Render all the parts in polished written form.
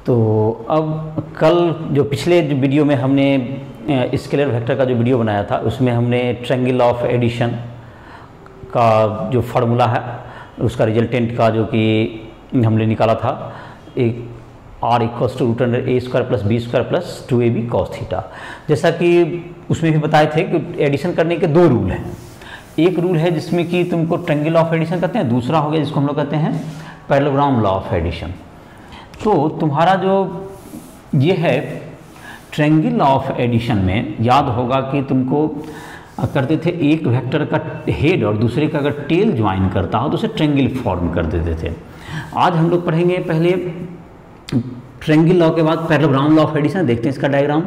तो अब कल जो पिछले जो वीडियो में हमने स्केलर वेक्टर का जो वीडियो बनाया था उसमें हमने ट्रायंगल ऑफ एडिशन का जो फार्मूला है उसका रिजल्टेंट का जो कि हमने निकाला था एक r equals to root under A square plus B square plus 2ab cos theta. जैसा कि उसमें भी बताए थे कि एडिशन करने के दो रूल हैं। एक रूल है जिसमें कि तुमको ट्रायंगल ऑफ एडिशन कहते हैं, दूसरा हो गया जिसको हम लोग कहते हैं पैरेललोग्राम लॉ ऑफ एडिशन। तो तुम्हारा जो ये है ट्रायंगल लॉ ऑफ एडिशन में याद होगा कि तुमको करते थे एक वेक्टर का हेड और दूसरे का अगर टेल ज्वाइन करता हो तो उसे ट्रायंगल फॉर्म कर देते थे। आज हम लोग पढ़ेंगे पहले ट्रायंगल लॉ के बाद पैरेललोग्राम लॉ ऑफ एडिशन। देखते हैं इसका diagram.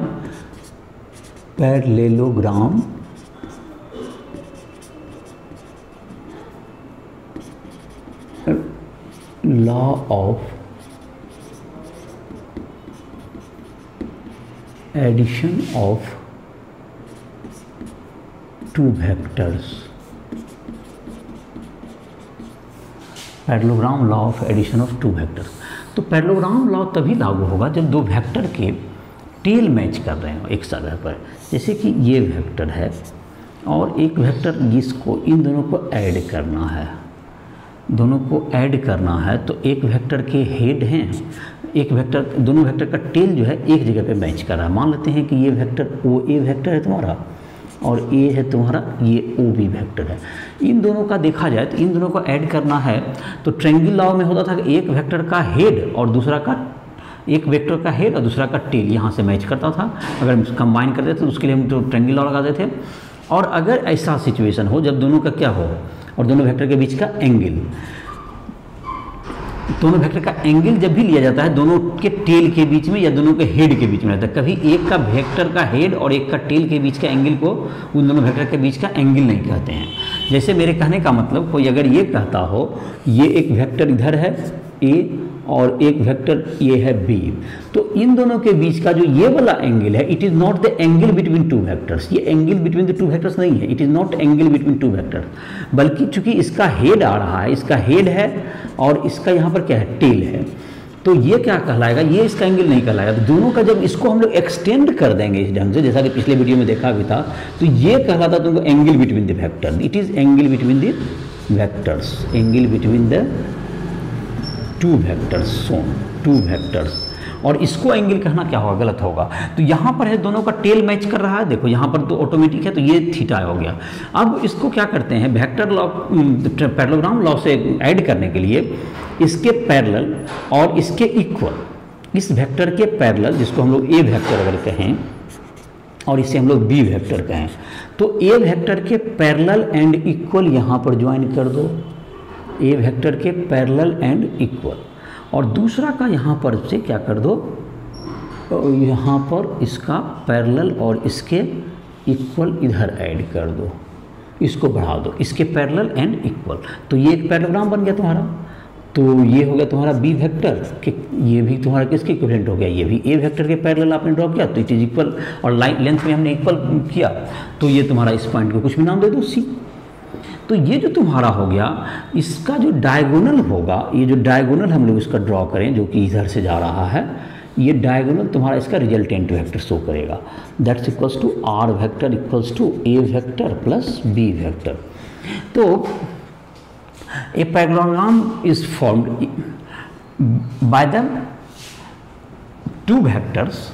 Parallelogram law of addition of two vectors. Parallelogram law of addition of two vectors. तो पैरेललोग्राम लॉ तभी लागू होगा जब दो वेक्टर के टेल मैच कर रहे हो एक जगह पर। जैसे कि ये वेक्टर है और एक वेक्टर जिसको इन दोनों को ऐड करना है, दोनों को ऐड करना है तो एक वेक्टर के हेड हैं, एक वेक्टर, दोनों वेक्टर का टेल जो है एक जगह पे मैच कर रहा है। मान लेते हैं कि ये वेक्टर ओ ए वेक्टर है तुम्हारा और ए है तुम्हारा ये ओ बी वेक्टर है। इन दोनों का देखा जाए तो इन दोनों को ऐड करना है तो ट्रायंगल लॉ में होता था कि एक वेक्टर का हेड और दूसरा का, एक वेक्टर का हेड और दूसरा का टेल यहाँ से मैच करता था। अगर कंबाइन करते थे तो उसके लिए हम तो ट्रायंगल लॉ लगाते थे। और अगर ऐसा सिचुएशन हो जब दोनों का क्या हो और दोनों वेक्टर के बीच का एंगल, दोनों वेक्टर का एंगल जब भी लिया जाता है दोनों के टेल के बीच में या दोनों के हेड के बीच में रहता है। कभी एक का वेक्टर का हेड और एक का टेल के बीच का एंगल को उन दोनों वेक्टर के बीच का एंगल नहीं कहते हैं। जैसे मेरे कहने का मतलब कोई अगर ये कहता हो ये एक वेक्टर इधर है ए और एक वेक्टर ये है बी, तो इन दोनों के बीच का जो ये वाला एंगल है it is not the angle between two vectors. ये angle between the two vectors नहीं है, it is not angle between two vectors, बल्कि चूंकि इसका हेड आ रहा है, इसका हेड है और इसका यहाँ पर क्या है टेल है, तो ये क्या कहलाएगा, ये इसका एंगल नहीं कहलाएगा। तो दोनों का जब इसको हम लोग एक्सटेंड कर देंगे इस ढंग से, जैसा कि पिछले वीडियो में देखा भी था, तो ये कहलाता तुमको angle between the vector. It is angle between the vectors, angle between the two vectors, सोन टू वेक्टर्स। और इसको एंगल कहना क्या होगा, गलत होगा। तो यहाँ पर है दोनों का टेल मैच कर रहा है, देखो यहाँ पर तो ऑटोमेटिक है तो ये थीटा हो गया। अब इसको क्या करते हैं वेक्टर लॉ, पैरेललोग्राम लॉ से ऐड करने के लिए इसके पैरेलल और इसके इक्वल, इस वेक्टर के पैरेलल जिसको हम लोग ए वेक्टर अगर कहें और इसे हम लोग बी वेक्टर कहें, तो ए वेक्टर के पैरेलल एंड इक्वल यहाँ पर ज्वाइन कर दो, ए वेक्टर के पैरेलल एंड इक्वल, और दूसरा का यहाँ पर से क्या कर दो, यहाँ पर इसका पैरेलल और इसके इक्वल इधर ऐड कर दो, इसको बढ़ा दो, इसके पैरेलल एंड इक्वल। तो ये एक पैरेललोग्राम बन गया तुम्हारा। तो ये हो गया तुम्हारा बी वेक्टर के, ये भी तुम्हारा किसके इक्विवेलेंट हो गया, ये भी ए वेक्टर के पैरेलल आपने ड्रॉ किया तो इट इज इक्वल, और लाइन लेंथ में हमने इक्वल किया तो ये तुम्हारा इस पॉइंट को कुछ भी नाम दे दो सी। तो ये जो तुम्हारा हो गया इसका जो डायगोनल होगा, ये जो डायगोनल हम लोग इसका ड्रॉ करें जो कि इधर से जा रहा है, ये डायगोनल तुम्हारा इसका रिजल्टेंट वेक्टर शो करेगा। That's equals to R vector equals to A vector plus B vector. तो a parallelogram is formed by the two vectors.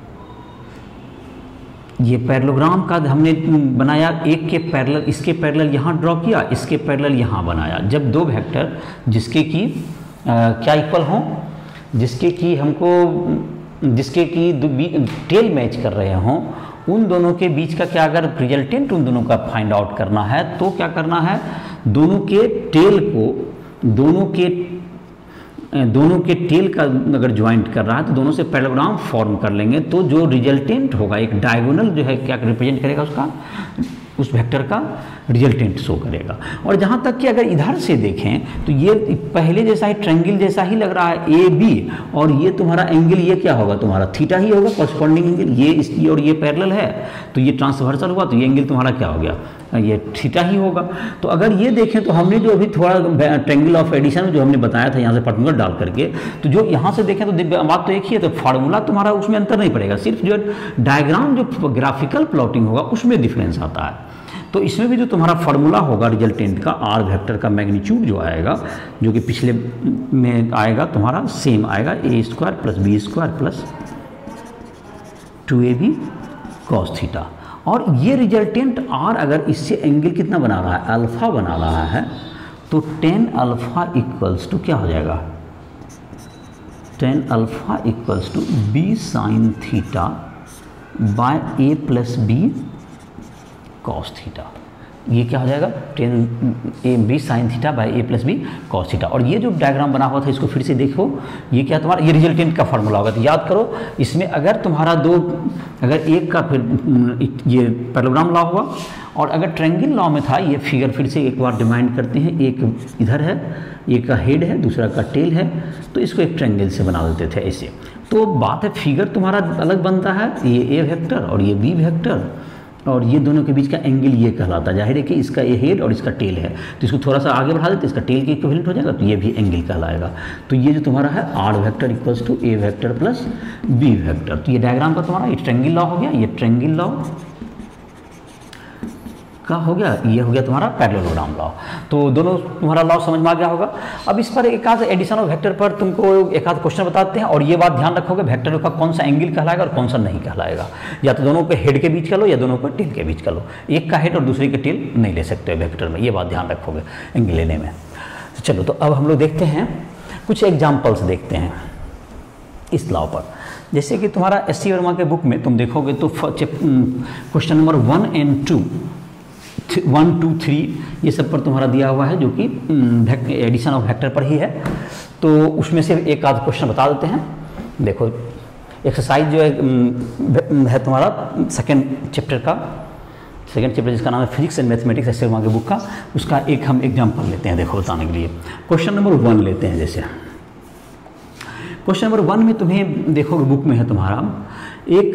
ये पैरेललोग्राम का हमने बनाया, एक के पैरेलल, इसके पैरेलल यहाँ ड्रॉ किया, इसके पैरेलल यहाँ बनाया। जब दो वेक्टर जिसके की क्या इक्वल हों, जिसके की हमको, जिसके की टेल मैच कर रहे हों, उन दोनों के बीच का क्या अगर रिजल्टेंट उन दोनों का फाइंड आउट करना है तो क्या करना है, दोनों के टेल को, दोनों के टेल का अगर ज्वाइंट कर रहा है तो दोनों से पैरेललोग्राम फॉर्म कर लेंगे। तो जो रिजल्टेंट होगा एक डायगोनल जो है क्या रिप्रेजेंट करेगा, उसका उस वेक्टर का रिजल्टेंट शो करेगा। और जहाँ तक कि अगर इधर से देखें तो ये पहले जैसा ही ट्रायंगल जैसा ही लग रहा है ए बी, और ये तुम्हारा एंगल ये क्या होगा, तुम्हारा थीटा ही होगा, कॉरस्पॉन्डिंग एंगल। ये इसकी और ये पैरेलल है तो ये ट्रांसवर्सल हुआ तो ये एंगल तुम्हारा क्या हो गया, ये थीटा ही होगा। तो अगर ये देखें तो हमने जो अभी थोड़ा ट्रायंगल ऑफ एडिशन में जो हमने बताया था यहाँ से पर्टिकुलर डाल करके, तो जो यहाँ से देखें तो बात तो एक ही है, तो फार्मूला तुम्हारा उसमें अंतर नहीं पड़ेगा, सिर्फ जो डायग्राम जो ग्राफिकल प्लॉटिंग होगा उसमें डिफरेंस आता है। तो इसमें भी जो तुम्हारा फार्मूला होगा रिजल्टेंट का, आर वेक्टर का मैग्नीट्यूड जो आएगा, जो कि पिछले में आएगा तुम्हारा सेम आएगा, A square plus B square plus 2ab cos theta. और ये रिजल्टेंट आर अगर इससे एंगल कितना बना रहा है, अल्फा बना रहा है, तो tan अल्फा इक्वल्स टू क्या हो जाएगा, tan alpha equals to B sine theta by A plus B cos theta. ये क्या हो जाएगा, tan B sine theta by A plus B cos theta. और ये जो डायग्राम बना हुआ था इसको फिर से देखो, ये क्या तुम्हारा, ये रिजल्टेंट का फार्मूला होगा। तो याद करो, इसमें अगर तुम्हारा अगर एक का फिर ये पैरेललोग्राम लॉ हुआ, और अगर ट्रायंगल लॉ में था, ये फिगर फिर से एक बार डिमाइंड करते हैं, एक इधर है, एक का हेड है, दूसरा का टेल है, तो इसको एक ट्रायंगल से बना देते थे ऐसे। तो बात है, फिगर तुम्हारा अलग बनता है, ये ए वेक्टर और ये बी वेक्टर, और ये दोनों के बीच का एंगल ये कहलाता है। जाहिर है कि इसका ये हेड और इसका टेल है, तो इसको थोड़ा सा आगे बढ़ा देते, इसका टेल के इक्विवेलेंट हो जाएगा, तो ये भी एंगल कहलाएगा। तो ये जो तुम्हारा है R vector equals to A vector plus B vector. तो ये डायग्राम का तुम्हारा ये ट्रायंगल लॉ हो गया, ये ट्रायंगल लॉ का हो गया, ये हो गया तुम्हारा पैरेललोग्राम लॉ। तो दोनों तुम्हारा लॉ समझ में आ गया होगा। अब इस पर एक आध एडिशन ऑफ वेक्टर पर तुमको एक आध क्वेश्चन बताते हैं, और ये बात ध्यान रखोगे वेक्टर का कौन सा एंगल कहलाएगा और कौन सा नहीं कहलाएगा। या तो दोनों के हेड के बीच का लो या दोनों के टेल के बीच का लो, एक का हेड और दूसरे के टेल नहीं ले सकते वेक्टर में, ये बात ध्यान रखोगे एंगल लेने में। चलो, तो अब हम लोग देखते हैं कुछ एग्जाम्पल्स देखते हैं इस लॉ पर। जैसे कि तुम्हारा एस.सी. वर्मा के बुक में तुम देखोगे तो क्वेश्चन नंबर 1 and 2, 1, 2, 3 ये सब पर तुम्हारा दिया हुआ है, जो कि एडिशन ऑफ वेक्टर पर ही है। तो उसमें से एक आध क्वेश्चन बता देते हैं। देखो, एक्सरसाइज जो है तुम्हारा सेकेंड चैप्टर जिसका नाम है physics and mathematics, S C. Verma के बुक का, उसका एक हम एग्जाम्पल लेते हैं, देखो बताने के लिए। क्वेश्चन नंबर 1 लेते हैं। जैसे क्वेश्चन नंबर 1 में तुम्हें देखोगे बुक में है तुम्हारा एक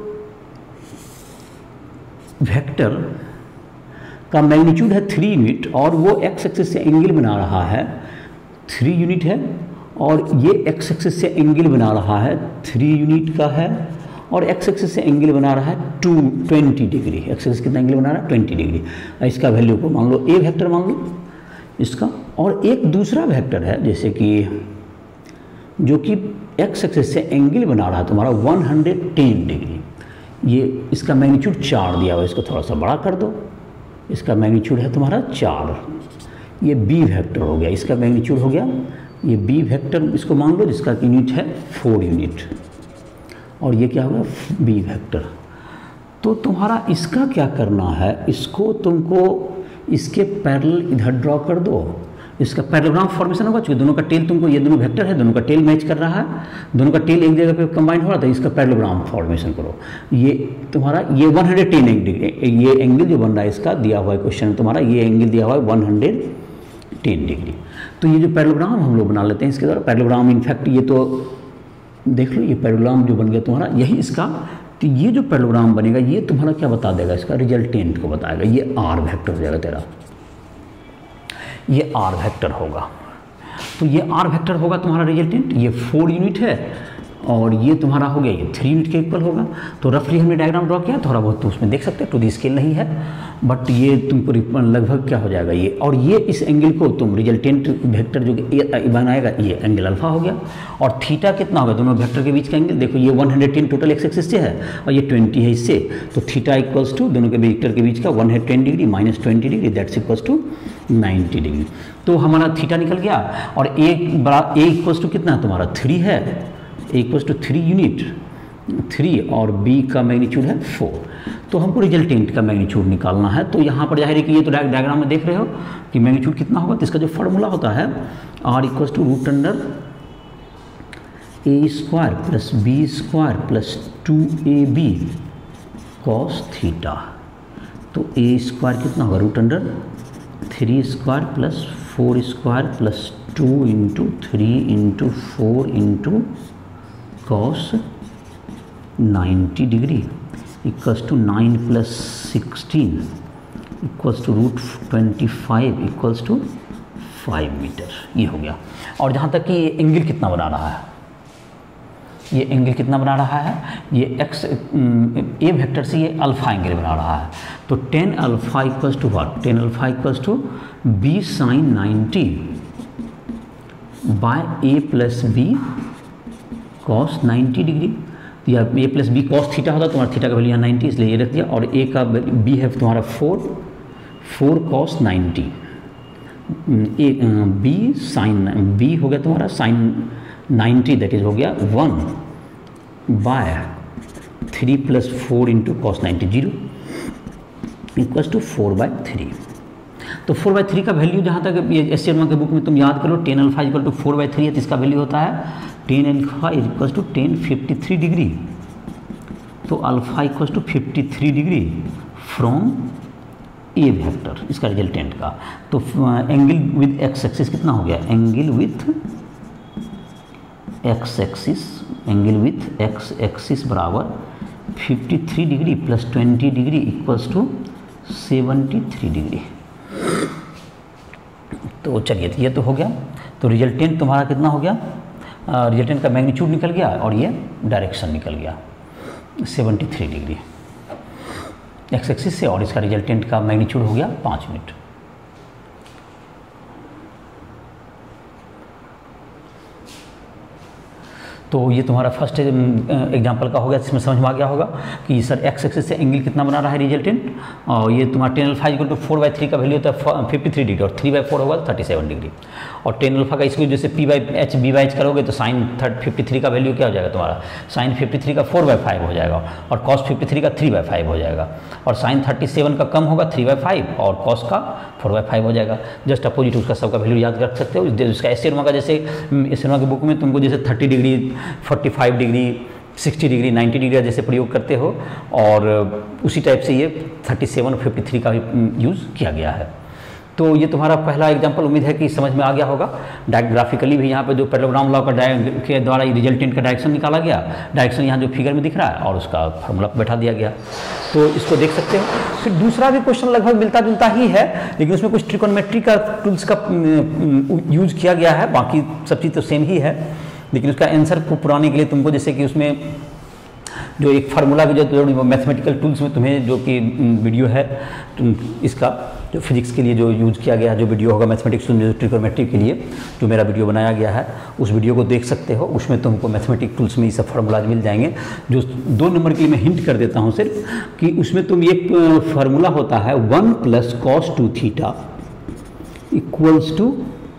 वेक्टर का मैग्नीट्यूड है 3 यूनिट, और वो एक्स एक्सिस से एंगल बना रहा है, 3 यूनिट है, और ये एक्स एक्सिस से एंगल बना रहा है 3 यूनिट का है, और एक्स एक्सिस से एंगल बना रहा है 20 डिग्री। एक्स एक्सिस कितना एंगल बना रहा है, 20 डिग्री। इसका वैल्यू को मान लो ए वेक्टर मान लो इसका। और एक दूसरा वेक्टर है जैसे कि जो कि एक्स एक्सिस से एंगल बना रहा है तुम्हारा 110 डिग्री। ये इसका मैग्नीट्यूड 4 दिया हुआ है, इसको थोड़ा सा बड़ा कर दो, इसका मैग्नीट्यूड है तुम्हारा 4। ये बी वेक्टर हो गया, इसका मैग्नीट्यूड हो गया, ये बी वेक्टर इसको मान लो, जिसका यूनिट है 4 यूनिट, और ये क्या होगा, बी वेक्टर। तो तुम्हारा इसका क्या करना है, इसको तुमको इसके पैरेलल इधर ड्रॉ कर दो, इसका पैरेललोग्राम फॉर्मेशन होगा। चूँकि दोनों का टेल तुमको, ये दोनों वेक्टर है, दोनों का टेल मैच कर रहा है, दोनों का टेल एक जगह पे कंबाइन हो रहा था, इसका पैरेललोग्राम फॉर्मेशन करो। ये तुम्हारा ये 110 डिग्री, ये एंगल जो बन रहा है इसका दिया हुआ है क्वेश्चन में तुम्हारा, ये एंगल दिया हुआ है 110 डिग्री। तो ये जो पैरेललोग्राम हम लोग बना लेते हैं इसके द्वारा। पैरेललोग्राम इनफैक्ट ये तो देख लो, ये पैरेललोग्राम जो बन गया तुम्हारा, यही इसका, तो ये जो पैरेललोग्राम बनेगा ये तुम्हारा क्या बता देगा, इसका रिजल्टेंट को बताएगा। ये आर वेक्टर हो जाएगा तेरा, ये आर वेक्टर होगा। तो ये आर वेक्टर होगा तुम्हारा रिजल्टेंट। ये 4 यूनिट है और ये तुम्हारा हो गया, ये 3 यूनिट के इक्वल होगा। तो रफली हमने डायग्राम ड्रॉ किया, थोड़ा बहुत तो उसमें देख सकते हैं, टू दी स्केल नहीं है, बट ये तुमको लगभग क्या हो जाएगा ये, और ये इस एंगल को तुम रिजल्टेंट वेक्टर जो कि बनाएगा, ये एंगल अल्फा हो गया। और थीटा कितना होगा, दोनों वेक्टर के बीच का एंगल देखो, ये 110 टोटल एक्स एक्सिस से है और ये 20 है इससे, तो थीटा इक्वल्स टू दोनों के वेक्टर के बीच का 110 degree minus 20 degree, that's equals to 90 degree. तो हमारा थीटा निकल गया। और ए इक्वल्स टू कितना तुम्हारा 3 है, ए इक्वल्स टू 3 यूनिट 3, और बी का मैग्नीट्यूड है 4। तो हमको रिजल्टेंट का मैग्नीट्यूड निकालना है। तो यहाँ पर जाहिर है कि ये तो डायग्राम में देख रहे हो कि मैग्नीट्यूड कितना होगा। तो इसका जो फॉर्मूला होता है R equals to root under A square plus B square plus 2ab cos theta. तो ए स्क्वायर कितना होगा, root under 3 square plus 4 square plus 2 into 3 into 4 into cos 90 degree equals to 9 plus 16 equals to √25 equals to 5 metre, ये हो गया। और जहाँ तक कि ये एंगल कितना बना रहा है, ये एंगल कितना बना रहा है, ये एक्स ए वेक्टर से ये अल्फा एंगल बना रहा है। तो tan alpha equals to what, tan alpha equals to b sin 90 by a plus B cos 90 degree, या a plus B cos theta होता, तुम्हारा थीटा का वैल्यू यहाँ 90 इसलिए ये रख दिया, और a का b है तुम्हारा 4 cos 90, b sin b हो गया तुम्हारा sin 90, दैट इज हो गया 1 बाय 3 + 4 × cos 90 0 इक्वल्स टू 4/3। तो 4/3 का वैल्यू जहाँ तक ये एस शर्मा के बुक में तुम याद करो, tan अल्फा इक्वल टू 4/3 है, तो इसका वैल्यू होता है tan alpha equals to tan 53 degree. तो alpha equals to 53 degree from A vector, इसका रिजल्टेंट का। तो एंगल विद एक्स एक्सिस कितना हो गया, angle with X axis, angle with X axis बराबर 53 degree plus 20 degree equals to 73 degree. तो चलिए ये तो हो गया। तो रिजल्टेंट तुम्हारा कितना हो गया, रिजल्टेंट का मैग्नीट्यूड निकल गया और ये डायरेक्शन निकल गया 73 डिग्री एक्स एक्सिस से, और इसका रिजल्टेंट का मैग्नीट्यूड हो गया 5 यूनिट। तो ये तुम्हारा फर्स्ट एग्जांपल का हो गया, जिसमें समझ में आ गया होगा कि सर एक्स एक्सिस से एंगल कितना बना रहा है रिजल्टेंट, और ये तुम्हारा tan अल्फा इक्वल टू 4/3 का वैल्यू होता है 53 डिग्री, और 3/4 होगा 37 डिग्री। और tan अल्फा का इसको जैसे p/h b/h करोगे तो sin 53 का वैल्यू क्या हो जाएगा तुम्हारा, sin 53 का 4/5 हो जाएगा, और cos 53 का 3/5 हो जाएगा, और sin 37 का कम होगा 3/5, और cos का 4/5 हो जाएगा। जस्ट अपोजिट उसका सबका वैल्यू याद रख सकते हो। उसका एस शर्मा का जैसे एस शर्मा की बुक में तुमको जैसे 30 डिग्री 45 डिग्री 60 डिग्री 90 डिग्री जैसे प्रयोग करते हो, और उसी टाइप से ये 37 और 53 का भी यूज़ किया गया है। तो ये तुम्हारा पहला एग्जांपल, उम्मीद है कि समझ में आ गया होगा। ग्राफिकली भी यहाँ पे जो पैरेललोग्राम लॉ के द्वारा रिजल्टेंट का डायरेक्शन निकाला गया, डायरेक्शन यहाँ जो फिगर में दिख रहा है, और उसका फार्मूला बैठा दिया गया, तो इसको देख सकते हो। फिर दूसरा भी क्वेश्चन लगभग मिलता जुलता ही है, लेकिन उसमें कुछ ट्रिकोनोमेट्री का टूल्स का यूज किया गया है, बाकी सब चीज़ तो सेम ही है, लेकिन उसका आंसर को पुराने के लिए तुमको जैसे कि उसमें जो एक फार्मूला भी जो मैथमेटिकल टूल्स में तुम्हें जो कि वीडियो है इसका जो फिजिक्स के लिए जो यूज़ किया गया है, जो वीडियो होगा मैथमेटिक्स में ट्रिकोनोमेट्री के लिए जो मेरा वीडियो बनाया गया है, उस वीडियो को देख सकते हो। उसमें तुमको मैथमेटिक टूल्स में ये सब फार्मूलाज मिल जाएंगे। जो 2 नंबर के लिए मैं हिंट कर देता हूँ सिर्फ कि उसमें तुम एक फार्मूला होता है 1 + cos 2 theta equals to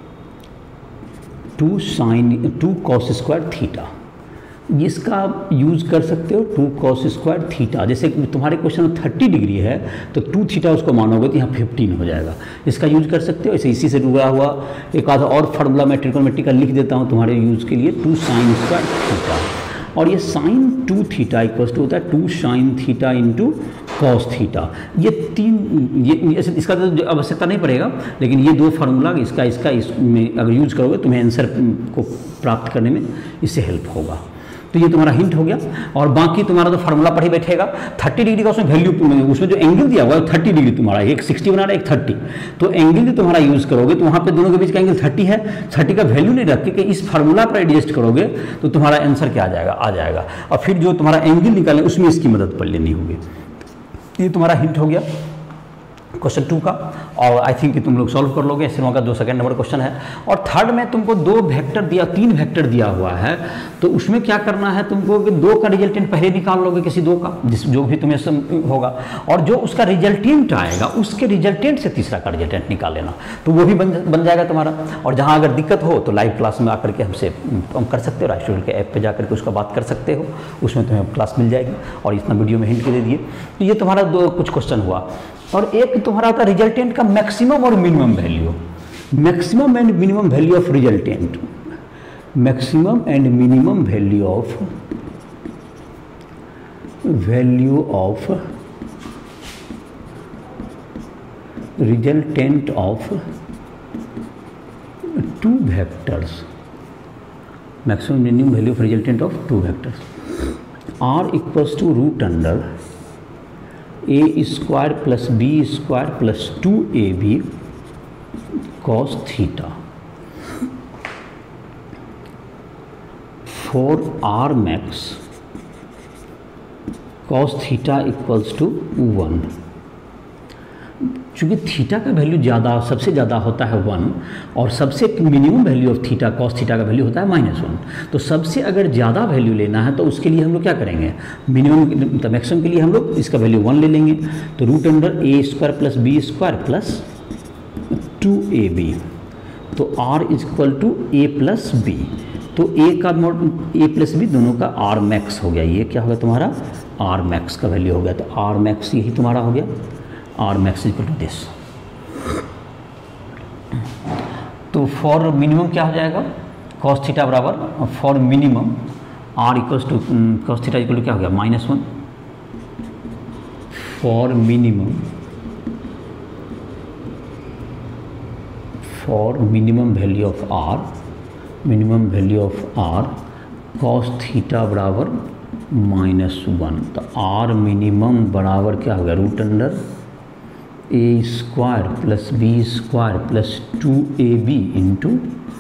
2 cos square theta. इसका यूज़ कर सकते हो 2 cos स्क्वायर थीटा। जैसे तुम्हारे क्वेश्चन में 30 डिग्री है तो 2 थीटा उसको मानोगे तो यहाँ 15 हो जाएगा। इसका यूज़ कर सकते हो। ऐसे इसी से जुड़ा हुआ एक आधा और फार्मूला मैं ट्रिकोनोमेट्री का लिख देता हूँ तुम्हारे यूज़ के लिए, 2 sin स्क्वायर थीटा। और ये sin 2 थीटा इक्वल्स टू होता है 2 sin theta into cos theta. ये 3 ये इसका तो आवश्यकता नहीं पड़ेगा, लेकिन ये 2 फार्मूला इसमें अगर यूज़ करोगे तुम्हें आंसर को प्राप्त करने में इससे हेल्प होगा। तो ये तुम्हारा हिंट हो गया। और बाकी तुम्हारा तो फार्मूला पढ़ ही बैठेगा। 30 डिग्री का उसमें वैल्यू, उसमें जो एंगल दिया हुआ है 30 डिग्री तुम्हारा, एक 60 बना रहा है एक 30, तो एंगल जो तुम्हारा यूज़ करोगे तो वहाँ पे दोनों के बीच का एंगल 30 है। 30 का वैल्यू नहीं रख के इस फार्मूला पर एडजस्ट करोगे तो तुम्हारा आंसर क्या आ जाएगा। और फिर जो तुम्हारा एंगल निकाले उसमें इसकी मदद पड़ लेनी होगी। ये तुम्हारा हिंट हो गया क्वेश्चन 2 का, और आई थिंक कि तुम लोग सॉल्व कर लोगे। सिर्फ का 2 सेकंड नंबर क्वेश्चन है। और थर्ड में तुमको 3 वेक्टर दिया हुआ है, तो उसमें क्या करना है तुमको कि 2 का रिजल्टेंट पहले निकाल लोगे, किसी 2 का जो भी तुम्हें होगा, और जो उसका रिजल्टेंट आएगा उसके रिजल्टेंट से तीसरा का रिजल्टेंट निकाल लेना, तो वो भी बन जाएगा तुम्हारा। और जहाँ अगर दिक्कत हो तो लाइव क्लास में आकर के हमसे हम कर सकते हो, राइट स्टूडेंट के ऐप पर जाकर के उसका बात कर सकते हो, उसमें तुम्हें क्लास मिल जाएगी। और इतना वीडियो में हिंट के दे दिए। तो ये तुम्हारा 2 कुछ क्वेश्चन हुआ। और एक तुम्हारा था रिजल्टेंट का मैक्सिमम और minimum value, maximum and minimum value of resultant, maximum and minimum value of resultant of 2 vectors, maximum minimum value of resultant of 2 vectors are equals to root under A square plus B square plus 2ab cos theta for R max cos theta equals to 1। चूँकि theta का value ज़्यादा, सबसे ज़्यादा होता है 1 और सबसे minimum value of theta cos theta का वैल्यू होता है -1। तो सबसे अगर ज़्यादा वैल्यू लेना है तो उसके लिए हम लोग क्या करेंगे, मिनिमम मतलब मैक्सिमम के लिए हम लोग इसका वैल्यू 1 ले लेंगे। तो root under A square plus B square plus 2ab, तो r is equal to A plus B. तो ए का ए प्लस बी दोनों का आर मैक्स हो गया। ये क्या होगा तुम्हारा आर मैक्स का वैल्यू हो गया। तो आर मैक्स यही तुम्हारा हो गया, R max equal to this. तो फॉर मिनिमम क्या हो जाएगा, कॉस थीटा बराबर for minimum R equals to cos theta equal to क्या हो गया -1 for minimum value of R cos theta बराबर -1। तो आर मिनिमम बराबर क्या होगा root under A square plus B square plus 2ab into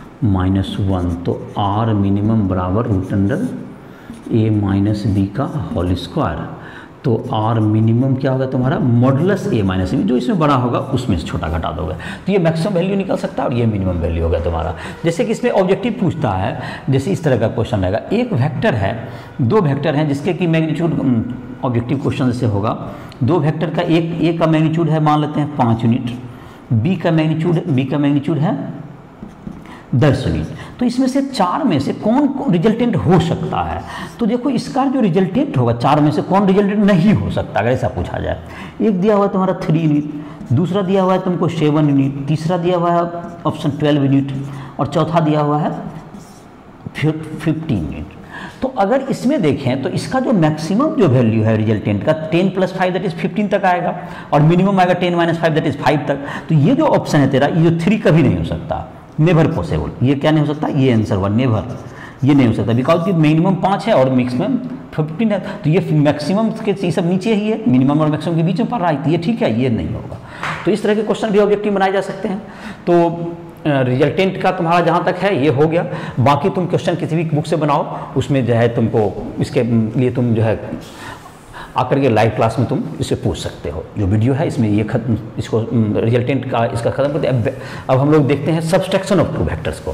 -1। तो आर मिनिमम बराबर root under A minus B का होल स्क्वायर। तो आर मिनिमम क्या होगा तुम्हारा मॉडुलस ए माइनस बी, जो इसमें बड़ा होगा उसमें से छोटा घटा दोगे। तो ये मैक्सिमम वैल्यू निकल सकता है और ये मिनिमम वैल्यू होगा तुम्हारा। जैसे कि इसमें ऑब्जेक्टिव पूछता है, जैसे इस तरह का क्वेश्चन रहेगा, एक वेक्टर है, दो वेक्टर हैं जिसके कि मैग्नीट्यूड, ऑब्जेक्टिव क्वेश्चन जैसे होगा, दो वेक्टर का ए का मैग्नीट्यूड है मान लेते हैं 5 यूनिट, बी का मैग्नीट्यूड है 10 यूनिट। तो इसमें से 4 में से कौन रिजल्टेंट हो सकता है। तो देखो इसका जो रिजल्टेंट होगा 4 में से कौन रिजल्टेंट नहीं हो सकता, अगर ऐसा पूछा जाए। एक दिया हुआ है तुम्हारा 3 यूनिट, दूसरा दिया हुआ है तुमको 7 यूनिट, तीसरा दिया हुआ है ऑप्शन 12 यूनिट और चौथा दिया हुआ है 15 यूनिट। तो अगर इसमें देखें तो इसका जो मैक्सिमम जो वैल्यू है रिजल्टेंट का 10 + 5 दैट इज 15 तक आएगा और मिनिमम आएगा 10 - 5 दैट इज 5 तक। तो ये जो ऑप्शन है तेरा, ये जो 3 कभी नहीं हो सकता, नेवर पॉसिबल। ये क्या नहीं हो सकता, ये आंसर हुआ नेवर, ये नहीं हो सकता बिकॉज कि मिनिमम 5 है और मैक्सिमम 15 है। तो ये मैक्सिमम के ये सब नीचे ही है, मिनिमम और मैक्सिमम के बीच में पड़ रहा है, तो ये ठीक है, ये नहीं होगा। तो इस तरह के क्वेश्चन भी ऑब्जेक्टिव बनाए जा सकते हैं। तो रिजल्टेंट का तुम्हारा जहाँ तक है ये हो गया। बाकी तुम क्वेश्चन किसी भी बुक से बनाओ, उसमें जो है तुमको इसके लिए तुम जो है आकर के लाइव क्लास में तुम इसे पूछ सकते हो। जो वीडियो है इसमें ये खत्म, इसको रिजल्टेंट का इसका खत्म करते हैं। अब हम लोग देखते हैं सब्सट्रैक्शन ऑफ 2 वेक्टर्स को।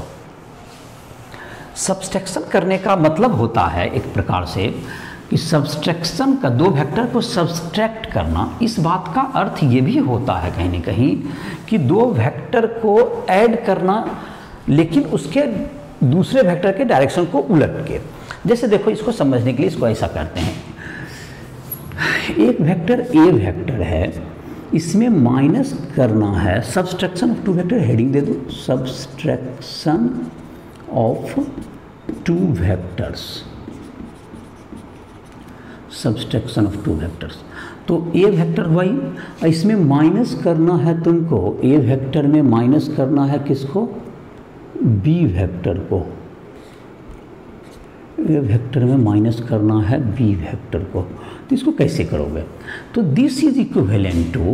सब्सट्रैक्शन करने का मतलब होता है एक प्रकार से कि सब्सट्रैक्शन का 2 वेक्टर को सब्सट्रैक्ट करना। इस बात का अर्थ ये भी होता है कहीं ना कहीं कि 2 वेक्टर को ऐड करना, लेकिन उसके दूसरे वेक्टर के डायरेक्शन को उलट के। जैसे देखो इसको समझने के लिए इसको ऐसा करते हैं, एक वेक्टर ए वेक्टर है, इसमें माइनस करना है सब्सट्रैक्शन ऑफ 2 वेक्टर। हेडिंग दे दो, subtraction of 2 vectors, subtraction of 2 vectors. तो ए वेक्टर हुआ ही, इसमें माइनस करना है तुमको, ए वेक्टर में माइनस करना है किसको, बी वेक्टर को। ए वेक्टर में माइनस करना है बी वेक्टर को। तो इसको कैसे करोगे, तो this is equivalent to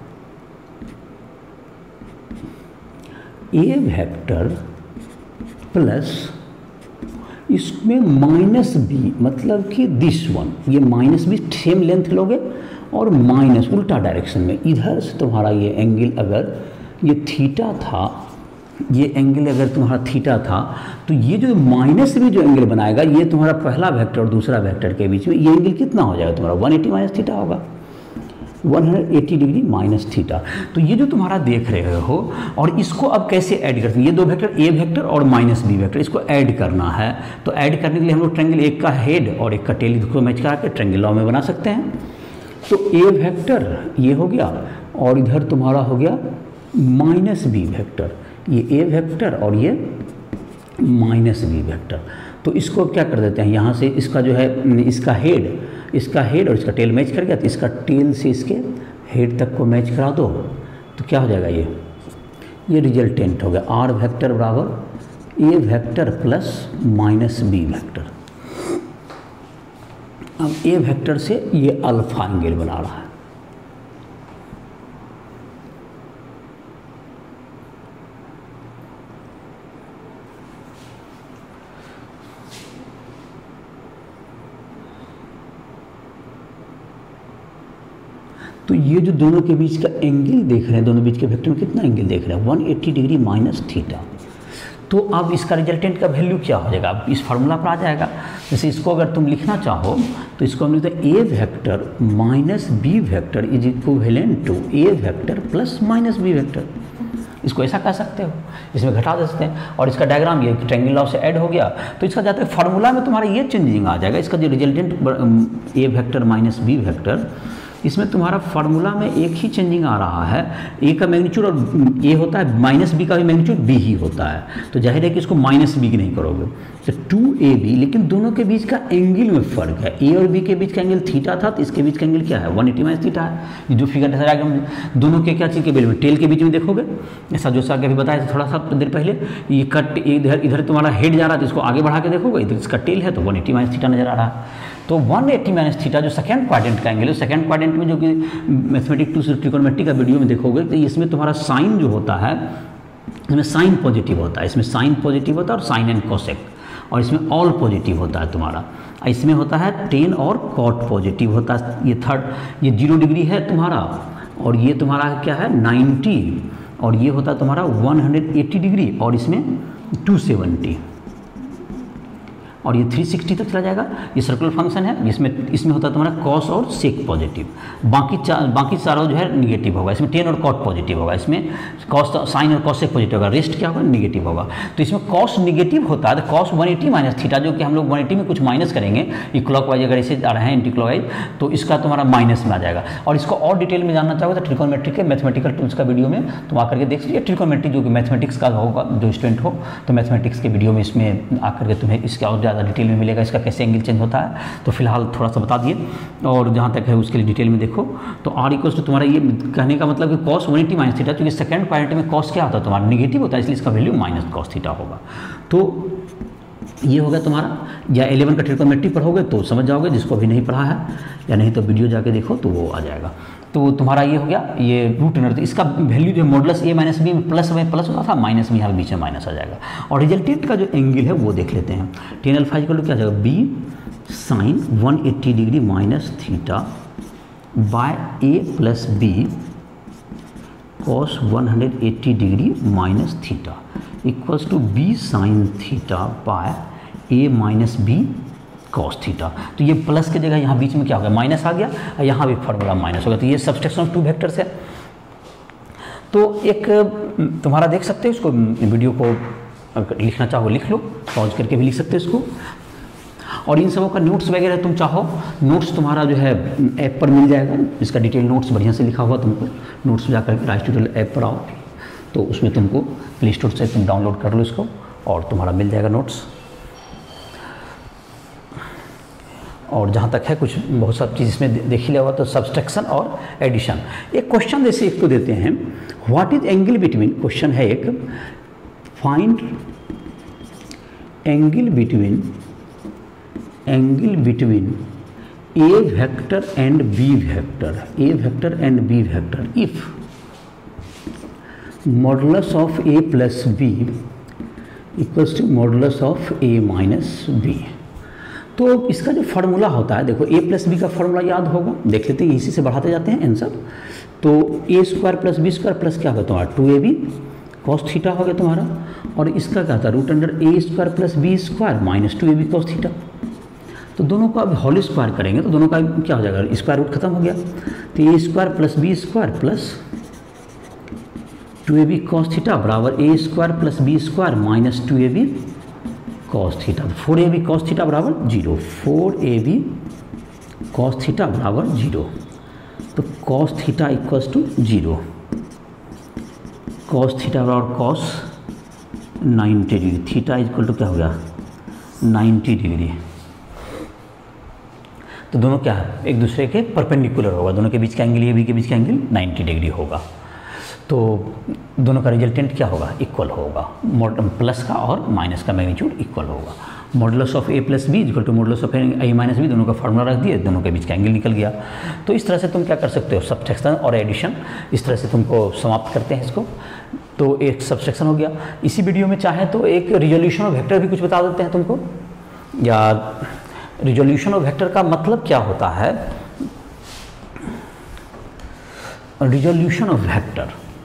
A vector plus इसमें माइनस बी, मतलब कि दिस वन, ये माइनस बी सेम लेंथ लोगे और माइनस उल्टा डायरेक्शन में। इधर से तुम्हारा ये एंगल अगर ये थीटा था, ये एंगल अगर तुम्हारा थीटा था, तो ये जो माइनस भी जो एंगल बनाएगा, ये तुम्हारा पहला वेक्टर और दूसरा वेक्टर के बीच में ये एंगल कितना हो जाएगा तुम्हारा 180 माइनस थीटा होगा, 180 डिग्री माइनस थीटा। तो ये जो तुम्हारा देख रहे हो, और इसको अब कैसे ऐड करते हैं, ये 2 वेक्टर ए वेक्टर और माइनस बी वेक्टर, इसको ऐड करना है। तो ऐड करने के लिए हम लोग ट्रायंगल, एक का हेड और एक का टेल को मैच करा के ट्रायंगल लॉ में बना सकते हैं। तो ए वेक्टर ये हो गया और इधर तुम्हारा हो गया माइनस बी वेक्टर, ये ए वेक्टर और ये माइनस बी वेक्टर। तो इसको क्या कर देते हैं, यहाँ से इसका जो है इसका हेड और इसका टेल मैच कर गया, तो इसका टेल से इसके हेड तक को मैच करा दो, तो क्या हो जाएगा, ये रिजल्टेंट हो गया आर वेक्टर बराबर A vector plus minus B vector. अब ए वेक्टर से ये अल्फा एंगल बना रहा है, तो ये जो दोनों के बीच का एंगल देख रहे हैं, दोनों बीच के वेक्टर में कितना एंगल देख रहे हैं, 180 डिग्री माइनस थीटा। तो अब इसका रिजल्टेंट का वैल्यू क्या हो जाएगा, अब इस फार्मूला पर आ जाएगा। जैसे इसको अगर तुम लिखना चाहो तो इसको हम लिखते हैं A vector minus B vector is equivalent to A vector plus minus B vector. इसको ऐसा कह सकते हो, इसमें घटा दे सकते हैं। और इसका डायग्राम ये ट्रायंगल लॉ से ऐड हो गया, तो इसका जाते फार्मूला में तुम्हारा ये चेंजिंग आ जाएगा। इसका जो resultant A vector minus B vector, इसमें तुम्हारा फार्मूला में एक ही चेंजिंग आ रहा है, ए का मैग्नीट्यूड और ए होता है, माइनस बी का भी मैग्नीट्यूड बी ही होता है। तो जाहिर है कि इसको माइनस बी की नहीं करोगे, तो 2ab, लेकिन दोनों के बीच का एंगल में फ़र्क है। ए और बी के बीच का एंगल थीटा था, तो इसके बीच का एंगल क्या है, 180 माइनस थीटा है। ये जो फिगर डायग्राम दोनों के क्या चीज़ के बीच में, टेल के बीच में देखोगे, ऐसा जो आगे अभी बताया था थोड़ा सा देर पहले, ये कट इधर तुम्हारा हेड जा रहा है, तो इसको आगे बढ़ा के देखोगे, इधर इसका टेल है तो 180 माइनस थीटा नजर आ रहा है। तो 180 माइनस थीटा जो सेकंड क्वाड्रेंट का एंगल है, सेकंड क्वाड्रेंट में जो कि मैथमेटिक्स टू ट्रिकोनोमेट्री का वीडियो में देखोगे, तो इसमें तुम्हारा साइन जो होता है, इसमें साइन पॉजिटिव होता है, इसमें साइन पॉजिटिव होता है और साइन एंड कोसेक, और इसमें ऑल पॉजिटिव होता है तुम्हारा। इसमें होता है टेन और कॉट पॉजिटिव होता है। ये थर्ड, ये 0 डिग्री है तुम्हारा, और ये तुम्हारा क्या है 90, और ये होता है तुम्हारा 180 डिग्री, और इसमें 270, और ये 360 तक चला जाएगा। ये सर्कुलर फंक्शन है, इसमें होता है तुम्हारा कॉस और सेक पॉजिटिव, बाकी सारा जो है निगेटिव होगा। इसमें टेन और कॉट पॉजिटिव होगा, इसमें कॉस साइन और कॉस सेक पॉजिटिव होगा, रेस्ट क्या होगा निगेटिव होगा। तो इसमें कॉस निगेटिव होता है, तो कॉस 180 माइनस थीटा, जो कि हम लोग 180 में कुछ माइनस करेंगे, ये क्लॉकवाइज अगर ऐसे आ रहे हैं एंटी क्लॉकवाइज, तो इसका तुम्हारा माइनस में आ जाएगा। और इसको और डिटेल में जानना चाहोगे तो ट्रिकोनोमेट्री के मैथमेटिकल टूल्स का वीडियो में तुम आकर के देख लीजिए। ट्रिकोनोमेट्री जो कि मैथमेटिक्स का होगा, जो स्टूडेंट हो तो मैथमेटिक्स के वीडियो में इसमें आकर के तुम्हें इसका और ज़्यादा डिटेल में मिलेगा, इसका कैसे एंगल चेंज होता है। तो फिलहाल थोड़ा सा बता दिए, और जहाँ तक है उसके लिए डिटेल में देखो। तो आर इक्वल्स टू तुम्हारा ये कहने का मतलब कि कॉस 180 माइनस थीटा, क्योंकि सेकंड क्वाड्रेंट में कॉस क्या होता है तुम्हारा निगेटिव होता है, इसलिए इसका वैल्यू माइनस कॉस थीटा होगा। तो ये हो गया तुम्हारा, या 11 का ट्रिकोनोमेट्री पढ़ोगे तो समझ जाओगे, जिसको अभी नहीं पढ़ा है, या नहीं तो वीडियो जाके देखो तो वो आ जाएगा। तो तुम्हारा ये हो गया, ये रूट अंडर, तो इसका वैल्यू जो मॉडुलस ए माइनस बी में प्लस होता था, माइनस में यहाँ बीच में माइनस आ जाएगा। और रिजल्टेंट का जो एंगल है वो देख लेते हैं। टेन अल्फा इक्वल टू क्या आ जाएगा, B sine 180 degree minus theta by A plus B cos 180 degree minus theta equals to B sine theta by A minus B cos theta. तो ये प्लस की जगह यहाँ बीच में क्या हो गया, माइनस आ गया, और यहाँ भी फॉर्मूला माइनस हो गया। तो ये सबट्रैक्शन ऑफ टू वेक्टर्स है। तो एक तुम्हारा देख सकते हो, इसको वीडियो को अगर लिखना चाहो लिख लो, पॉज करके भी लिख सकते हो इसको। और इन सबों का नोट्स वगैरह तुम चाहो, नोट्स तुम्हारा जो है ऐप पर मिल जाएगा, इसका डिटेल नोट्स बढ़िया से लिखा हुआ तुमको। नोट्स जाकर के राइस ट्यूटोरियल ऐप पर आओ, तो उसमें तुमको प्ले स्टोर से तुम डाउनलोड कर लो इसको, और तुम्हारा मिल जाएगा नोट्स। और जहाँ तक है कुछ बहुत सब चीज़ इसमें देख ही लिया हुआ, तो सब्सट्रैक्शन और एडिशन। एक क्वेश्चन जैसे एक तो देते हैं, what is angle between, question है एक, find angle between A vector and B vector, A vector and B vector if modulus of A plus B equals to modulus of A minus B. तो इसका जो formula होता है, देखो A plus B का formula याद होगा, देख लेते हैं, इसी से बढ़ाते जाते हैं आंसर। तो A square plus B square plus क्या होगा तुम्हारा 2ab कॉस थीटा हो गया तुम्हारा, और इसका क्या था root under A square plus B square minus 2ab cos theta. तो दोनों का अब होल स्क्वायर करेंगे तो दोनों का क्या हो जाएगा, स्क्वायर रूट खत्म हो गया, तो A square plus B square plus 2ab cos theta बराबर A square plus B square minus 2ab cos theta. 4ab cos theta बराबर 0, 4ab कॉस थीटा बराबर 0। तो cos theta equals to 0, cos theta बराबर cos 90 degree, theta equal to क्या हो गया 90 degree. तो दोनों क्या है एक दूसरे के परपेंडिकुलर होगा, दोनों के बीच का एंगल, ए बी के बीच का एंगल 90 डिग्री होगा। तो दोनों का रिजल्टेंट क्या होगा, इक्वल होगा, प्लस का और माइनस का मैग्नीट्यूड इक्वल होगा। Modulus of A plus B equal to modulus of A minus B, दोनों का फार्मूला रख दिए, दोनों के बीच का एंगल निकल गया। तो इस तरह से तुम क्या कर सकते हो, सब्ट्रैक्शन और एडिशन, इस तरह से तुमको समाप्त करते हैं इसको। तो एक सब्ट्रैक्शन हो गया। इसी वीडियो में चाहे तो एक रिजोल्यूशन ऑफ वेक्टर भी कुछ बता देते हैं तुमको, या रिजोल्यूशन ऑफ वेक्टर का मतलब क्या होता है। Resolution of vector.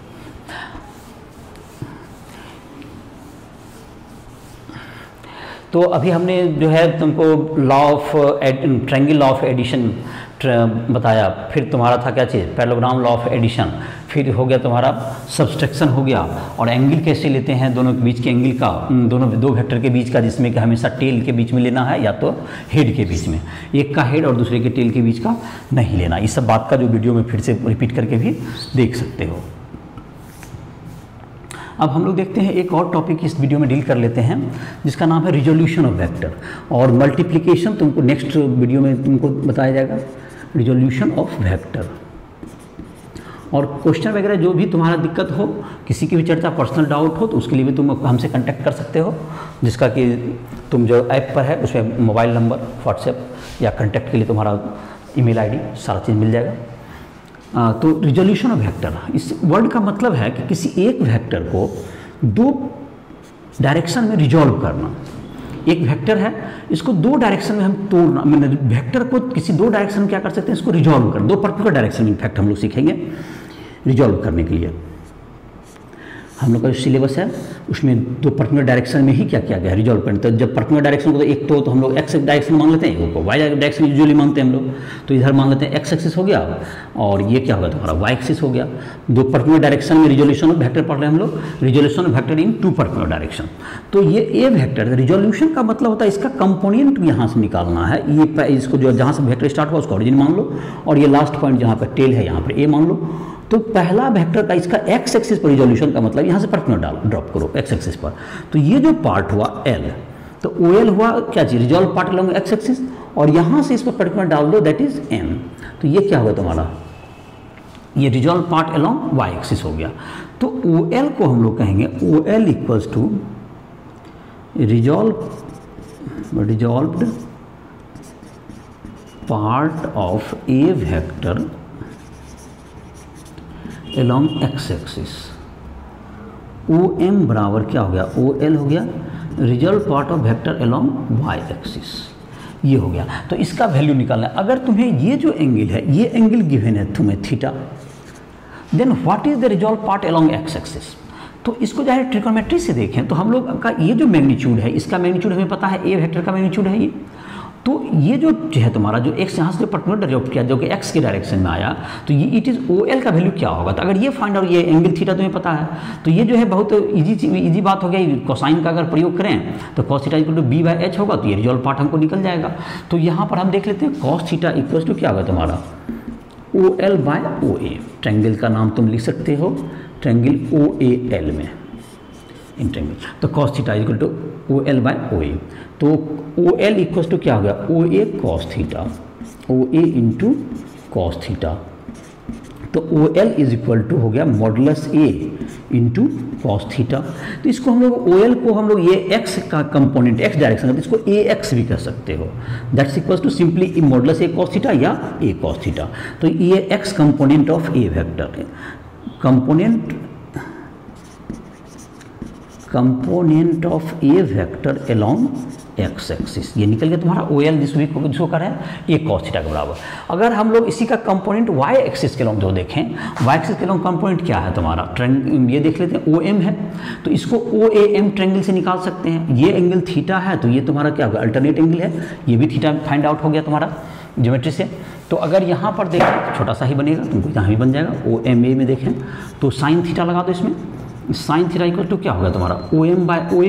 तो अभी हमने जो है तुमको law of triangle law of addition बताया, फिर तुम्हारा था क्या चीज़, पैरेललोग्राम लॉ ऑफ एडिशन, फिर हो गया तुम्हारा सब्सट्रैक्शन हो गया, और एंगल कैसे लेते हैं दोनों के बीच के एंगल का, दोनों दो वेक्टर के बीच का, जिसमें कि हमेशा टेल के बीच में लेना है या तो हेड के बीच में, एक का हेड और दूसरे के टेल के बीच का नहीं लेना। इस सब बात का जो वीडियो में फिर से रिपीट करके भी देख सकते हो। अब हम लोग देखते हैं एक और टॉपिक इस वीडियो में डील कर लेते हैं जिसका नाम है रिजोल्यूशन ऑफ वेक्टर, और मल्टीप्लिकेशन तुमको नेक्स्ट वीडियो में तुमको बताया जाएगा, रिजोल्यूशन ऑफ वेक्टर। और क्वेश्चन वगैरह जो भी तुम्हारा दिक्कत हो, किसी की भी चर्चा, पर्सनल डाउट हो, तो उसके लिए भी तुम हमसे कांटेक्ट कर सकते हो, जिसका कि तुम जो ऐप पर है उसमें मोबाइल नंबर, व्हाट्सएप या कांटेक्ट के लिए तुम्हारा ईमेल आईडी, सारा चीज़ मिल जाएगा। तो रिजोल्यूशन ऑफ वेक्टर, इस वर्ड का मतलब है कि किसी एक वेक्टर को दो डायरेक्शन में रिजॉल्व करना। एक वेक्टर है, इसको दो डायरेक्शन में हम तोड़ना, मैंने वेक्टर को किसी दो डायरेक्शन में क्या कर सकते हैं, इसको रिजॉल्व करना, दो पर्टिकुलर डायरेक्शन में इनफैक्ट हम लोग सीखेंगे रिजॉल्व करने के लिए। हम लोग का जो सिलेबस है उसमें दो पर्टिकुलर डायरेक्शन में ही क्या किया गया है, रिजॉल्व करने। तो जब पर्टिकुलर डायरेक्शन को तो एक तो हम लोग एक्स डायरेक्शन मांग लेते हैं, वाई डायरेक्शन यूजुअली मांगते हैं हम लोग, तो इधर मान लेते हैं एक्स एक्सिस हो गया, और ये क्या होगा तुम्हारा वाई एक्सिस हो गया। दो पर्टिकुलर डायरेक्शन में रिजोल्यूशन ऑफ वेक्टर पढ़ रहे हैं हम लोग, resolution of vector in two particular direction. तो ये ए वेक्टर, रिजोल्यूशन का मतलब होता है इसका कंपोनेंट यहाँ से निकालना है। ये इसको जो जहाँ से वेक्टर स्टार्ट हुआ उसका ओरिजिन मान लो, और ये लास्ट पॉइंट जहाँ पर टेल है यहाँ पर ए मान लो। तो पहला वेक्टर का इसका एक्स एक्सिस पर रिजोल्यूशन का मतलब यहाँ से पर्टिकुलर ड्रॉप करो एक्स एक्सिस पर। तो ये जो पार्ट हुआ एल, तो ओ एल हुआ क्या चीज, resolve part along X axis, और यहाँ से इस पर पर्टिकुलर डाल दो, दैट इज एम। तो ये क्या होगा तुम्हारा, ये resolve part along Y axis हो गया। तो ओ एल को हम लोग कहेंगे O L equals to resolved part of A vector along x axis. O M बराबर क्या हो गया, ओ एल हो गया result part of vector along y axis, ये हो गया। तो इसका वैल्यू निकालना है। अगर तुम्हें ये जो एंगल है, ये एंगल गिवन है तुम्हें theta, then what is the result part along x axis. तो इसको चाहे ट्रिकोनोमेट्री से देखें तो हम लोग का ये जो मैग्नीट्यूड है, इसका मैग्नीट्यूड हमें पता है, ए वेक्टर का मैग्नीट्यूड है ये। तो ये जो है तुम्हारा जो x यहाँ से पर्टिकुलर डेवलप किया जो कि x के डायरेक्शन में आया, तो ये इट इज़ ओ एल का वैल्यू क्या होगा। तो अगर ये फाइंड आउट, ये एंगल थीटा तुम्हें पता है, तो ये जो है बहुत इजी बात हो गई। कोसाइन का अगर प्रयोग करें तो cos theta equal to B by H होगा, तो ये रिजॉल्व पार्ट हमको निकल जाएगा। तो यहाँ पर हम देख लेते हैं कॉस थीटा इक्वल टू क्या होगा तुम्हारा O L by O A. Triangle का नाम तुम लिख सकते हो ट्रायंगल ओ ए एल में, इन ट्रायंगल। तो cos theta equal to O L by O A. तो ओ एल इक्वल टू क्या हो गया, O A cos theta, O A into cos theta. तो O L is equal to हो गया modulus A into cos theta. तो इसको हम लोग ओ एल को हम लोग ये एक्स का कंपोनेंट, एक्स डायरेक्शन है, इसको ए एक्स भी कह सकते हो। That's equal to simply modulus A cos theta या ए कॉस थीटा। तो ये X component of A vector है, component of A vector along X axis. ये निकल गया तुम्हारा ओ एल, जिसको कर रहे हैं ए कॉस थीटा के बराबर। अगर हम लोग इसी का कंपोनेंट वाई एक्सिस के अलोंग जो देखें, वाई एक्सिस के अलोंग कंपोनेंट क्या है तुम्हारा, ये देख लेते हैं ओ एम है, तो इसको ओ ए एम ट्रायंगल से निकाल सकते हैं। ये एंगल थीटा है, तो ये तुम्हारा क्या होगा, अल्टरनेट एंगल है, ये भी थीटा फाइंड आउट हो गया तुम्हारा ज्योमेट्री से। तो अगर यहाँ पर देखें छोटा सा ही बनेगा, तुमको यहाँ भी बन जाएगा। ओ एम ए में देखें तो साइन थीटा लगा दो इसमें, साइन थीटा इक्वल टू क्या होगा तुम्हारा O M bye O A.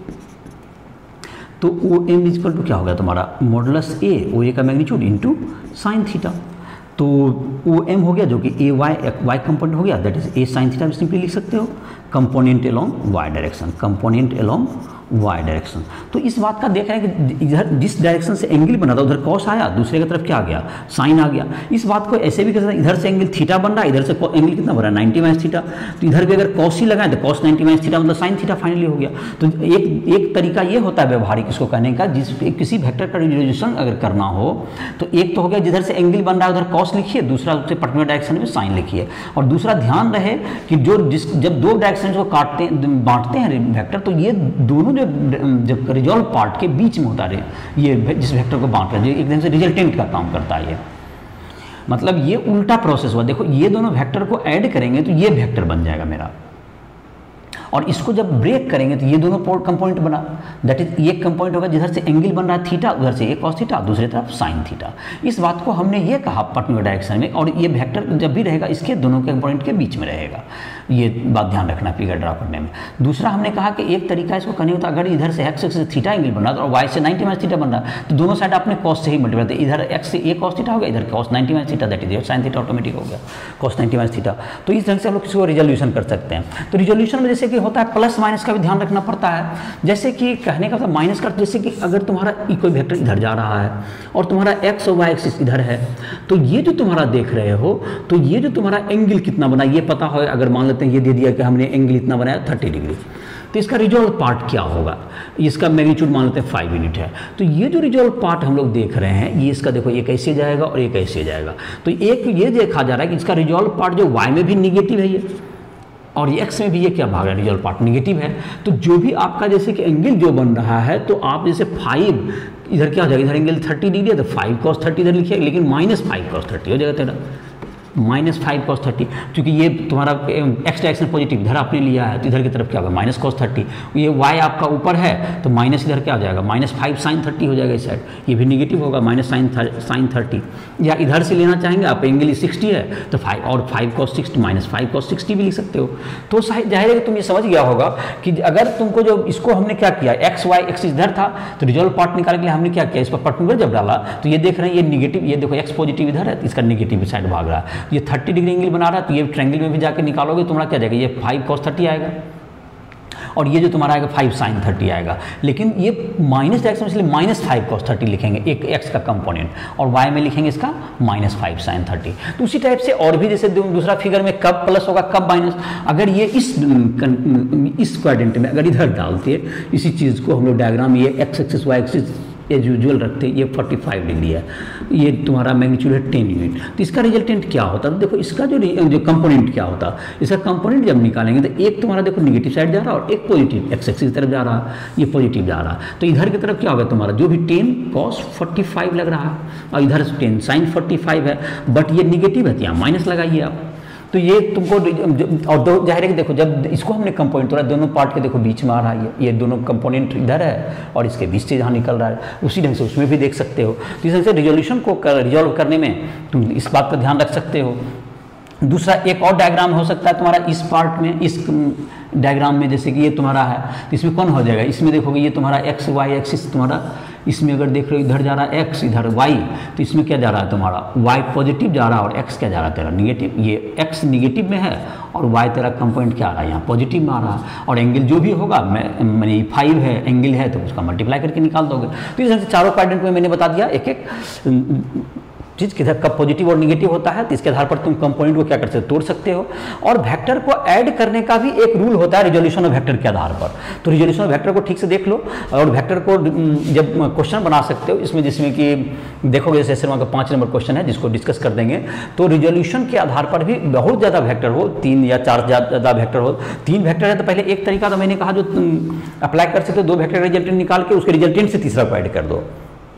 तो ओ एम इक्वल टू क्या होगा तुम्हारा मॉडुलस ए, ओ ए का मैग्नीट्यूड इंटू साइन थीटा। तो ओ एम हो गया जो कि ए वाई कंपोनेंट हो गया, that is A sine theta simply लिख सकते हो, component along Y direction, component along Y direction. तो इस बात का देख रहे हैं कि इधर जिस डायरेक्शन से एंगल बना था उधर कॉस आया, दूसरे की तरफ क्या आ गया, साइन आ गया। इस बात को ऐसे भी कर सकते हैं, इधर से एंगल थीटा बन रहा है, इधर से एंगल कितना बन रहा है 90 माइनस थीटा। तो इधर भी अगर कॉस ही लगाएं तो कॉस 90 माइनस थीटा मतलब साइन थीटा फाइनली हो गया। तो एक तरीका ये होता है व्यवहारिक इसको कहने का, जिस किसी वेक्टर का रिजोल्यूशन अगर करना हो तो एक तो हो गया जिधर से एंगल बन रहा है उधर कॉस लिखिए, दूसरा उससे पर्टिकुलर डायरेक्शन में साइन लिखिए। और दूसरा ध्यान रहे कि जब दो डायरेक्शन को बांटते हैं वेक्टर, तो ये दोनों जो रिजॉल्व पार्ट के बीच में होता है, ये जिस वेक्टर को बांट रहे हैं एकदम से रिजल्टेंट का काम करता है ये। मतलब ये उल्टा प्रोसेस हुआ। देखो ये दोनों वेक्टर को ऐड करेंगे तो ये वेक्टर बन जाएगा मेरा, और इसको जब ब्रेक करेंगे तो ये दोनों कंपोनेंट बना, दैट इज ये कंपोनेंट होगा जिधर से एंगल बन रहा है थीटा, उधर से ये कॉस थीटा, दूसरी तरफ साइन थीटा। इस बात को हमने ये कहा पर्पेंडिकुलर डायरेक्शन में, और ये वेक्टर जब भी रहेगा इसके दोनों कंपोनेंट के बीच में रहेगा। ये बात ध्यान रखना फिगर ड्रा करने में। दूसरा हमने कहा कि एक तरीका इसको करने होता है, अगर इधर से एक्स से थीटा एंगल बन रहा है और वाई से 90 माइनस थीटा बन रहा है तो दोनों साइड अपने कॉस से ही मल्टीप्लाई करते हैं। इधर एक्स से ए कॉस थीटा हो गया, इधर cos 90 minus theta, that is sine theta automatic हो गया कॉस 90 माइनस थीटा। तो इस ढंग से हम लोग किसी को रिजोल्यूशन कर सकते हैं। तो रिजोल्यूशन में जैसे कि होता है प्लस माइनस का भी ध्यान रखना पड़ता है। जैसे कि कहने का माइनस का, जैसे कि अगर तुम्हारा कोई वेक्टर इधर जा रहा है और तुम्हारा एक्स और वाई एक्सिस इधर है, तो ये जो तुम्हारा देख रहे हो, तो ये जो तुम्हारा एंगल कितना बना ये पता हो, अगर मान लेते हैं ये दे दिया कि हमने एंगल इतना बनाया 30 डिग्री, तो इसका रिजॉल्व पार्ट क्या होगा, इसका मैग्नीट्यूड मान लेते हैं 5 यूनिट है। तो ये जो रिजॉल्व पार्ट हम लोग देख रहे हैं, ये इसका देखो ये कैसे जाएगा और ये कैसे जाएगा। तो एक ये देखा जा रहा है कि इसका रिजॉल्व पार्ट जो वाई में भी निगेटिव है ये, और एक्स में भी ये क्या भाग रहा है, रिजॉल्व पार्ट निगेटिव है। तो जो भी आपका जैसे कि एंगल जो बन रहा है, तो आप जैसे 5 इधर क्या हो जाएगा, इधर एंगल 30 डिग्री है तो 5 cos 30 इधर लिखिए, लेकिन -5 cos 30 हो जाएगा तेरा, -5 cos 30, क्योंकि ये तुम्हारा एक्स डायरेक्शन पॉजिटिव इधर आपने लिया है तो इधर की तरफ क्या होगा माइनस cos 30। ये y आपका ऊपर है तो माइनस इधर क्या हो जाएगा -5 sin 30 हो जाएगा इस साइड, ये भी निगेटिव होगा -sin 30। या इधर से लेना चाहेंगे आप, एंगल 60 है तो 5 और 5 cos 60 -5 cos 60 भी लिख सकते हो। तो जाहिर है कि तुम ये समझ गया होगा कि अगर तुमको जो इसको हमने क्या किया, एक्स वाई एक्सिस इधर था तो रिजॉल्व पार्ट निकालने के लिए हमने क्या किया, इस पर पर्पेंडिकुलर जब डाला तो ये देख रहे हैं ये निगेटिव, ये देखो एक्स पॉजिटिव इधर है, इसका निगेटिव साइड भाग रहा है। ये 30 डिग्री एंगल बना रहा है तो ये ट्रायंगल में भी जाके निकालोगे तुम्हारा क्या जाएगा, ये 5 cos 30 आएगा और ये जो तुम्हारा आएगा 5 sin 30 आएगा। लेकिन ये माइनस डायरेक्शन इसलिए -5 cos 30 लिखेंगे एक एक्स का कंपोनेंट, और वाई में लिखेंगे इसका -5 sin 30। तो उसी टाइप से और भी जैसे दूसरा फिगर में कब प्लस होगा कब माइनस, अगर ये इस क्वाड्रेंट में अगर इधर डालते हैं इसी चीज़ को हम लोग डायग्राम, ये X axis Y axis as usual रखते हैं, ये 45 डिग्री है, ये तुम्हारा मैग्नीट्यूड है 10 यूनिट। तो इसका रिजल्टेंट क्या होता है, तो देखो इसका जो कंपोनेंट क्या होता है, इसका कंपोनेंट जब निकालेंगे तो एक तुम्हारा देखो निगेटिव साइड जा रहा है और एक पॉजिटिव एक्स एक्सिस की तरफ जा रहा है, ये पॉजिटिव जा रहा है। तो इधर की तरफ क्या होगा तुम्हारा जो भी 10 cos 45 लग रहा है और इधर 10 sin 45 है, बट ये निगेटिव है तो यहाँ माइनस लगाइए आप। तो ये तुमको और जाहिर है कि देखो जब इसको हमने कंपोनेंट तोड़ा, दोनों पार्ट के देखो बीच में आ रहा है, ये दोनों कंपोनेंट इधर है और इसके बीच से जहाँ निकल रहा है, उसी ढंग से उसमें भी देख सकते हो। तो इस ढंग से रिजोल्यूशन को रिजॉल्व करने में तुम इस बात का ध्यान रख सकते हो। दूसरा एक और डायग्राम हो सकता है तुम्हारा इस पार्ट में, इस डायग्राम में जैसे कि ये तुम्हारा है तो इसमें कौन हो जाएगा, इसमें देखोगे ये तुम्हारा एक्स वाई एक्सिस तुम्हारा, इसमें अगर देख रहे हो इधर जा रहा है एक्स इधर वाई, तो इसमें क्या जा रहा है तुम्हारा वाई पॉजिटिव जा रहा है और एक्स क्या जा रहा है तेरा निगेटिव। ये एक्स निगेटिव में है और वाई तेरा कंपोनेंट क्या आ रहा है यहाँ पॉजिटिव में आ रहा है, और एंगल जो भी होगा मैंने 5 है एंगल है तो उसका मल्टीप्लाई करके निकाल दोगे। तो इस तरह से चारों क्वाड्रेंट में मैंने बता दिया एक एक चीज़ किधर कब पॉजिटिव और निगेटिव होता है, तो इसके आधार पर तुम कंपोनेंट को क्या कर सकते हो, तोड़ सकते हो। और वेक्टर को ऐड करने का भी एक रूल होता है रिजोल्यूशन ऑफ वेक्टर के आधार पर। तो रिजोल्यूशन ऑफ वेक्टर को ठीक से देख लो और वेक्टर को जब क्वेश्चन बना सकते हो इसमें, जिसमें कि देखोगे जैसे शर्मा का 5 नंबर क्वेश्चन है जिसको डिस्कस कर देंगे। तो रिजोल्यूशन के आधार पर भी बहुत ज़्यादा वेक्टर हो, 3 या 4 ज़्यादा वेक्टर हो, 3 वेक्टर है तो पहले एक तरीका तो मैंने कहा जो अप्लाई कर सकते हो, 2 वेक्टर रिजल्टेंट निकाल के उसके रिजल्टेंट से तीसरा को ऐड कर दो।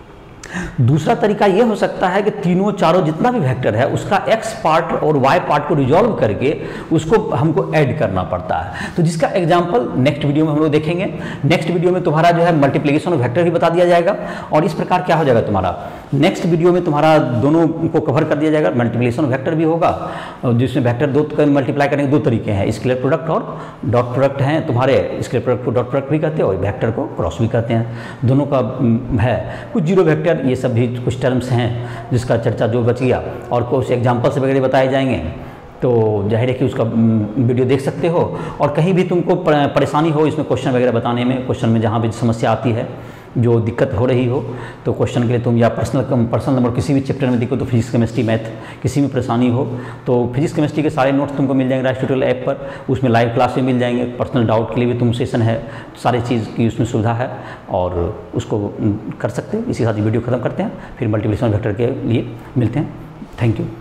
दूसरा तरीका यह हो सकता है कि तीनों चारों जितना भी वेक्टर है उसका एक्स पार्ट और वाई पार्ट को रिजॉल्व करके उसको हमको ऐड करना पड़ता है। तो जिसका एग्जांपल नेक्स्ट वीडियो में हम लोग देखेंगे। नेक्स्ट वीडियो में तुम्हारा जो है मल्टीप्लिकेशन ऑफ वेक्टर भी बता दिया जाएगा और इस प्रकार क्या हो जाएगा तुम्हारा नेक्स्ट वीडियो में तुम्हारा दोनों को कवर कर दिया जाएगा। मल्टीप्लिकेशन ऑफ वेक्टर भी होगा जिसमें वेक्टर 2 मल्टीप्लाई करने के 2 तरीके हैं, स्केलर प्रोडक्ट और डॉट प्रोडक्ट हैं तुम्हारे। स्केलर प्रोडक्ट को डॉट प्रोडक्ट भी कहते हैं और वेक्टर को क्रॉस भी कहते हैं, दोनों का है। कुछ जीरो वेक्टर ये सब भी कुछ टर्म्स हैं जिसका चर्चा जो बच गया और कुछ एग्जाम्पल से वगैरह बताए जाएंगे। तो जाहिर है कि उसका वीडियो देख सकते हो। और कहीं भी तुमको परेशानी हो इसमें क्वेश्चन वगैरह बताने में, क्वेश्चन में जहाँ भी समस्या आती है जो दिक्कत हो रही हो तो क्वेश्चन के लिए तुम या पर्सनल नंबर किसी भी चैप्टर में देखो तो फिजिक्स केमिस्ट्री मैथ किसी में परेशानी हो तो फिजिक्स केमिस्ट्री के सारे नोट्स तुमको मिल जाएंगे राइस ट्यूटोरियल ऐप पर, उसमें लाइव क्लास भी मिल जाएंगे। पर्सनल डाउट के लिए भी तुम सेशन है, सारी चीज़ की उसमें सुविधा है और उसको कर सकते हो। इसी के साथ वीडियो ख़त्म करते हैं, फिर मल्टीप्लिकेशन वेक्टर के लिए मिलते हैं। Thank you.